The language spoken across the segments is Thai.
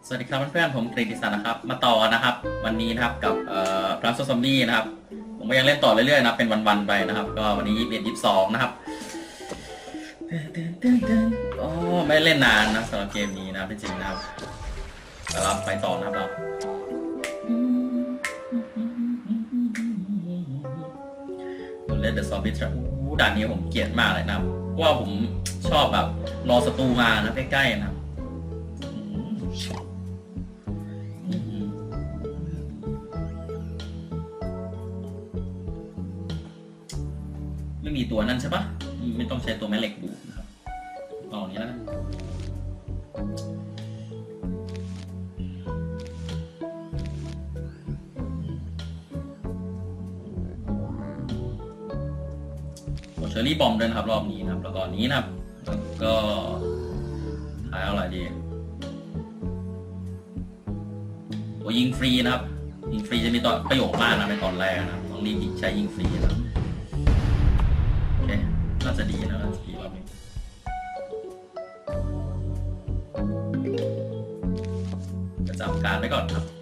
สวัสดีครับเพื่อนๆผมกฤติศักดิ์นะครับมาต่อนะครับวันนี้นะครับกับพลัสซอมบี้นะครับผมก็ยังเล่นต่อเรื่อยๆนะเป็นวันๆไปนะครับก็วันนี้21 22นะครับโอ้ไม่เล่นนานนะสำหรับเกมนี้นะจริงๆนะครับเราไปต่อนะครับเราเล่นเดอะซอมบี้ทรัพด่านนี้ผมเกลียดมากเลยนะครับเพราะว่าผมชอบแบบรอศัตรูมานะใกล้ๆนะครับไม่มีตัวนั่นใช่ปะไม่ต้องใช้ตัวแม่เหล็กดูนะครับเอาอย่างนี้แล้วกันเชอร์รี่บอมด้วยนะครับรอบนี้นะครับแล้วก็นี้นะครับแล้วก็ท้ายอะไรดีตัวยิงฟรีนะครับยิงฟรีจะมีตอนประโยชน์มากนะในตอนแรกนะครับต้องรีบใช้ยิงฟรีนะครับโอเคน่าจะดีนะน่าจะดีรอบนี้ประจำการไว้ก่อนครับ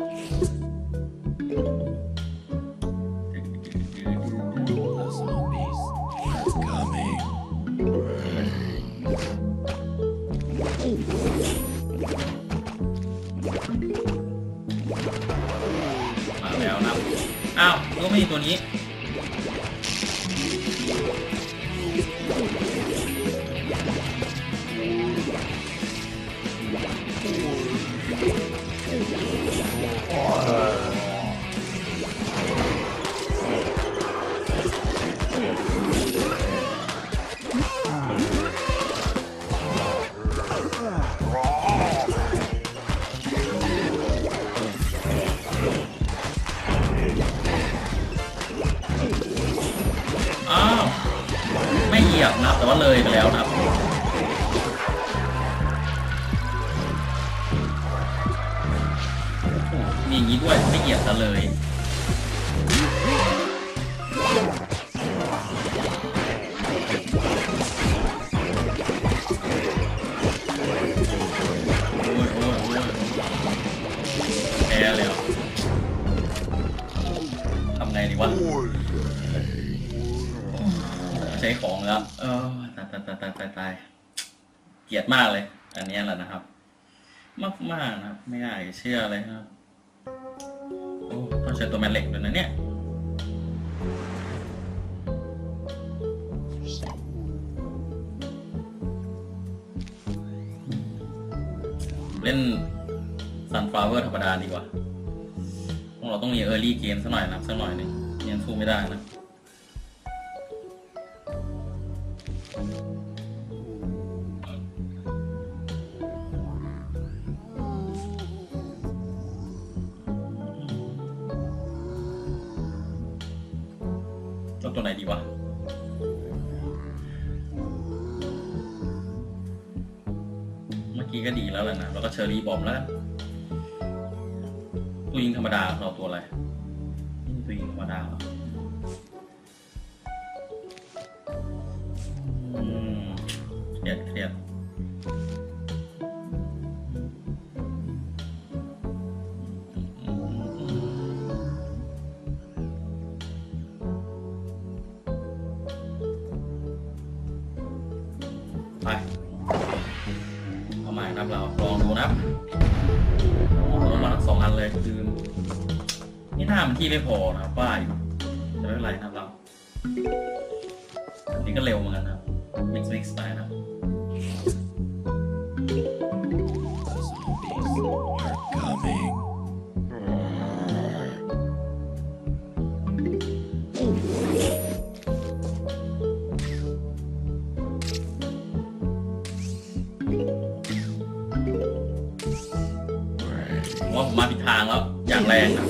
มาแล้วนะอ้าวก็ไม่มีตัวนี้อ้าวไม่เหยียบนะแต่ว่าเลยไปแล้วนะครับมีอย่างนี้ด้วยไม่เหยียบซะเลยแพ้แล้วทำไงดีวะใช้ของแล้วตายเกลียดมากเลยอันนี้แหละนะครับมากนะครับไม่น่าเชื่อเลยครับโอ้ต้องใช้ตัวแม่เหล็กด้วยนะเนี่ยเล่นซันฟลาวเวอร์ธรรมดาดีกว่าเราต้องมีเออร์ลี่เกมสักหน่อยนะสักหน่อยหนึ่งยังสู้ไม่ได้นะตัวไหนดีวะเมื่อกี้ก็ดีแล้วแหละนะแล้วก็เชอร์รี่บอมแล้วตัวยิงธรรมดาเราตัวอะไรตัวยิงธรรมดาเหรอเครียดไปเอาใหม่ครับเราลองดูนะครับมาทั้ง2 อันเลยคือนี่หน้ามันที่ไม่พอนะครับว่าอยู่จะไม่เป็นไรนะครับเราอันนี้ก็เร็วเหมือนกันนะมิกซ์ไปนะผมว่าผมมาผิดทางแล้วอย่างแรงนะ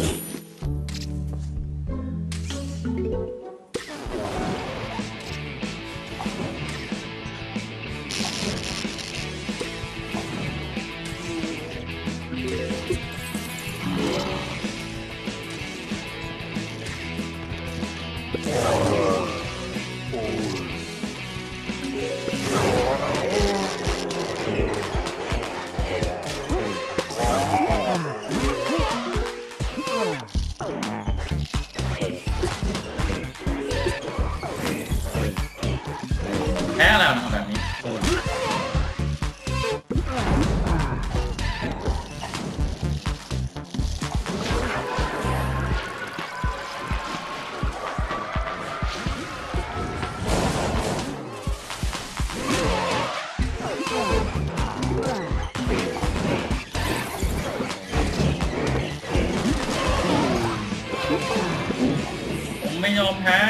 ยอมแพ้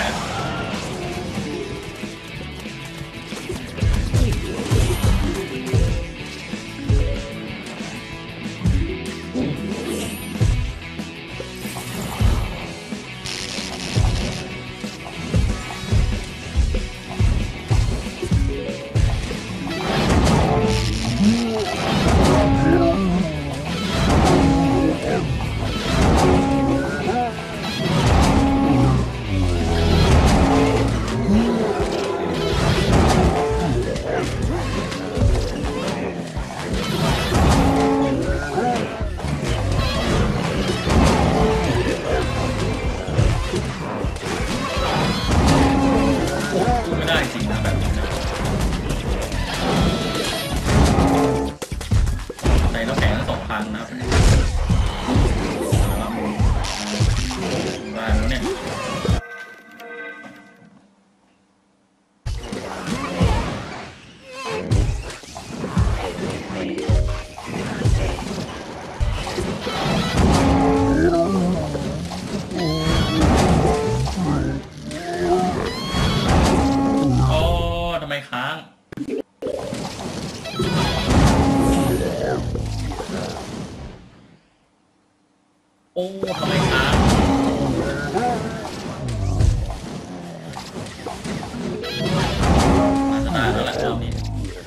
ไม่ได้จริงนะแบบนี้นะใส่น้ำแข็งทั้ง2 ครั้งนะครับได้แล้วเนี่ยทำไมค้างโอ้ทำไมค้างมาสนานแล้วแหละรอบนี้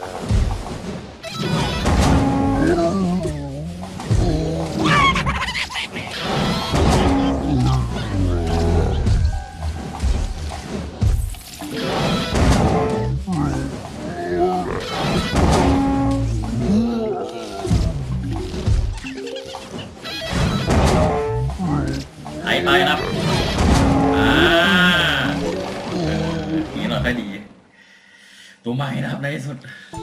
ไปนะครับนี่เราค่อยดีตัวใหม่นะครับในที่สุด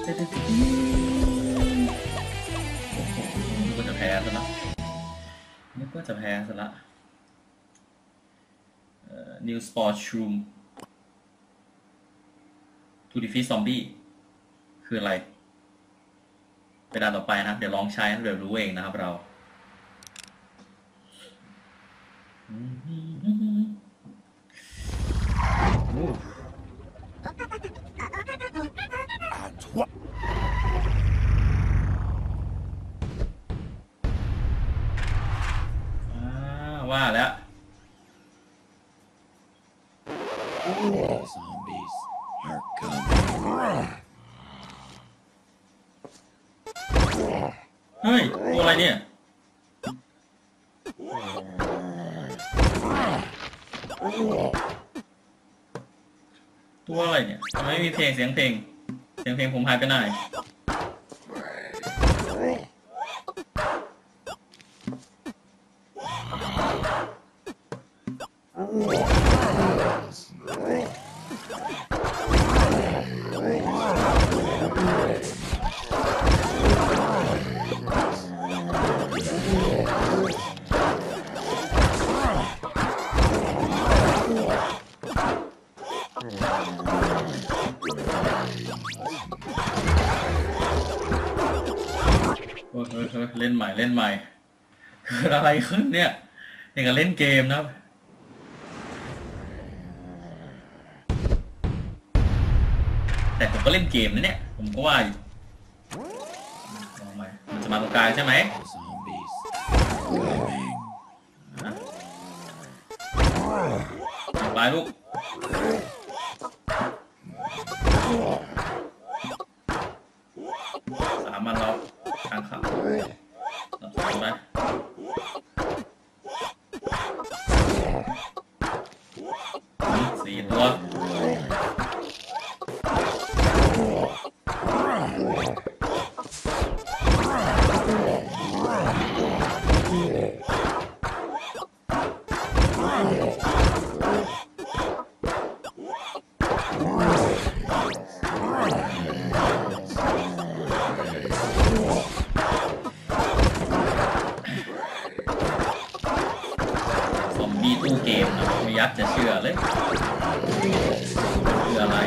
นึกว่าจะแพ้ซะละNew Sport Room to defeat zombie คืออะไรไปด่านต่อไปนะครับเดี๋ยวลองใช้เดี๋ยวรู้เองนะครับเราว่าแล้วเฮ้ยตัวอะไรเนี่ยตัวอะไรเนี่ยทำไมไม่มีเพลงเสียงเพลงผมหายไปไหนเล่นใหม่เกิดอะไรขึ้นเนี่ยอย่างกับเล่นเกมนะแต่ผมก็เล่นเกมนะเนี่ยผมก็ว่าอยู่ลองไปมันจะมาตรงกลางใช่ไหมไปลูก3 มันเราทางขับไป4 ตัวตู้เกมนะไม่ยักจะเชื่อเลยคืออะไร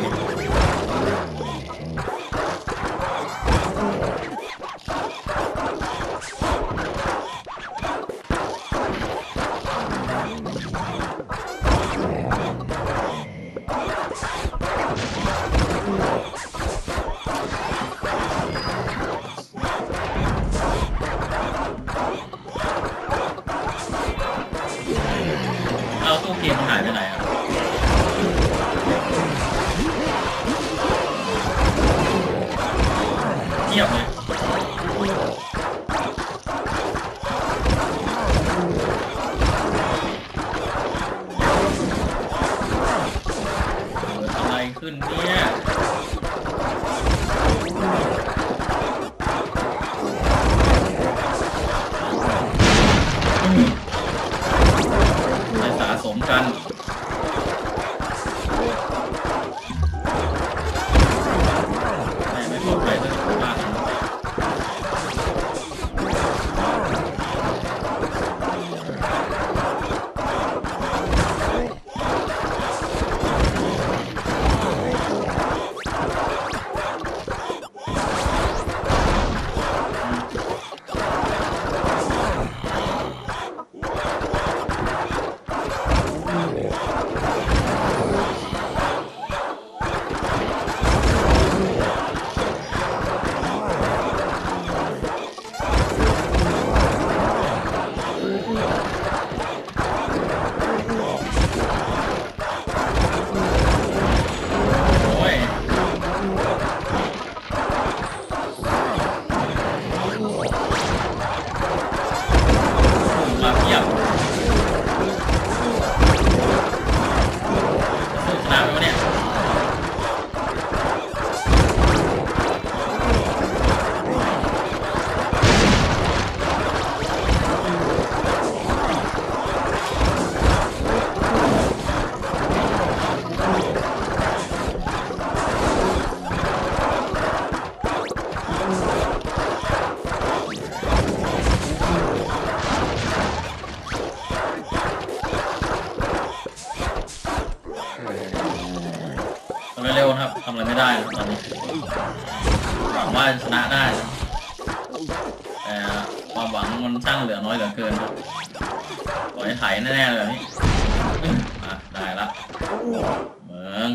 ทำอะไรไม่ได้ตอนนี้หวังว่าชนะได้แต่ความหวังมันช่างเหลือน้อยเหลือเกินครับปล่อยไถแน่ๆเลยนี่ได้ละเมือง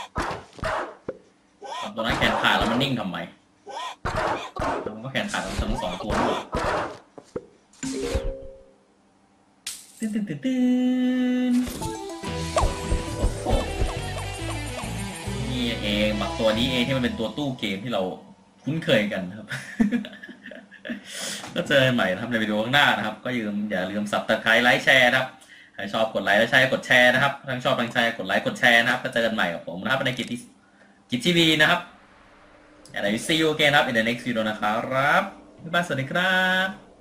ตัวนั้นแขนขาดแล้วมันนิ่งทำไมมันก็แขนขาดทั้งสองตัวด้วยตื่นโอ้นี่เองบักตัวนี้เองที่มันเป็นตัวตู้เกมที่เราคุ้นเคยกันครับ ก็เจอใหม่ทำในวิดีโอข้างหน้านะครับก็อย่าลืม Subscribe ไลค์แชร์นะครับใครชอบกดไลค์และใช้กดแชร์นะครับทั้งชอบทั้งแชร์กดไลค์กดแชร์นะครับก็เจอกันใหม่กับผมนะครับในกิจทีวีนะครับ and I see you again ครับ in the next video นะครับบ๊ายบายสวัสดีครับ